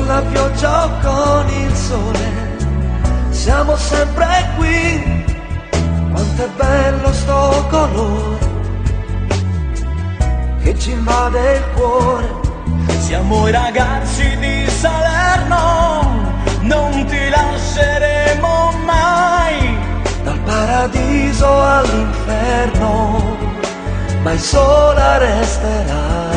con la pioggia o con il sole, siamo sempre qui, quanto è bello sto colore che ci invade il cuore. Siamo i ragazzi di Salerno, non ti lasceremo mai, dal paradiso all'inferno, mai sola resterai.